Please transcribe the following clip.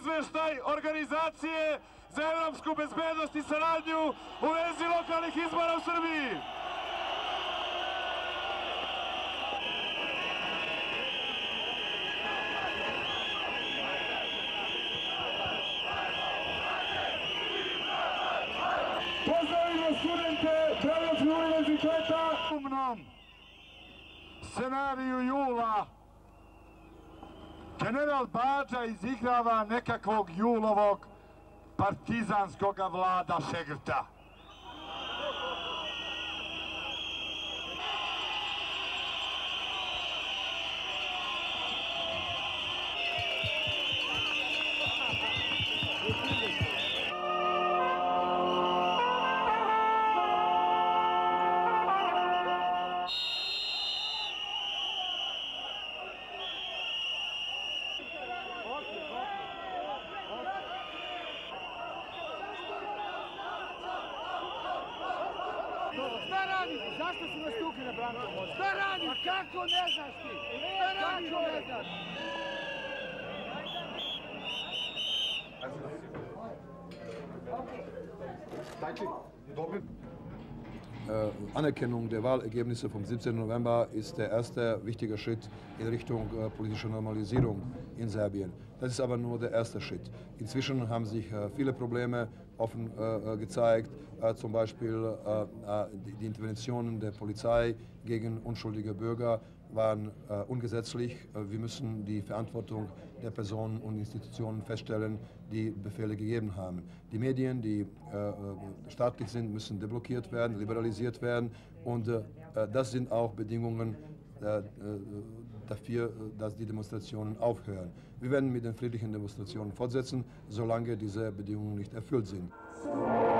izveštaj Organizacije za evropsku bezbednost i saradnju u vezi lokalnih izbora u Srbiji. Pozdravimo studente Beogradskog univerziteta. U umnom scenariju jula general Bađa izigrava nekakvog julovog partizanskog Vlada Šegrta. Šta radiš? Zašto si nas tukli na Brankom mostu? Šta radiš? A kako ne znaš ti? Šta radiš ne znaš? Anerkennung der Wahlergebnisse vom 17. November ist der erste wichtige Schritt in Richtung politischer Normalisierung in Serbien. Das ist aber nur der erste Schritt. Inzwischen haben sich viele Probleme offen gezeigt, zum Beispiel die Interventionen der Polizei gegen unschuldige Bürger waren ungesetzlich. Wir müssen die Verantwortung der Personen und Institutionen feststellen, die Befehle gegeben haben. Die Medien, die staatlich sind, müssen deblockiert werden, liberalisiert werden und das sind auch Bedingungen dafür, dass die Demonstrationen aufhören. Wir werden mit den friedlichen Demonstrationen fortsetzen, solange diese Bedingungen nicht erfüllt sind.